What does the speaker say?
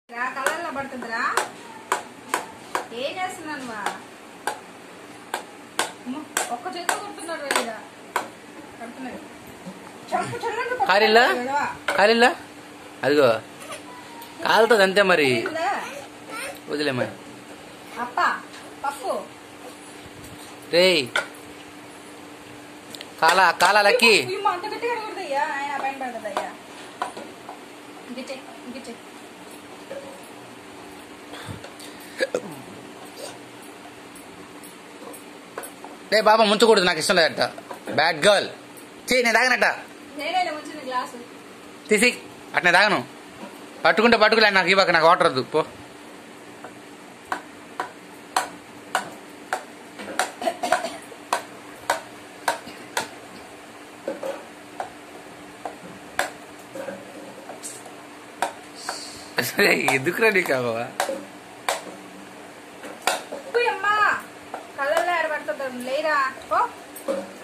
కలర్లో పడుతుందిరా. ఏం చేస్తున్నాను వా ఒక్క చేతితో కొడుతున్నాడు. కాలిల్లా అదిగో కాలుతుంది అంతే. మరి వదిలే మరి రే కాలా లక్కి. అంత గట్టిగా అడగదయ్యా, ఆయన పైన పడదయ్యా. ఇంకే రే బాబా ముంచకూడదు, నాకు ఇష్టం లేదట. Bad girl. నేను తాగనట్ట తీసి అట్నే తాగను. పట్టుకుంటే నాకు ఇవ్వక, నాకు వాటర్ వద్దు పో. ఎందుకురా నీకు కావా? కళ్ళల్లో ఏడబడుతుంది లేరా.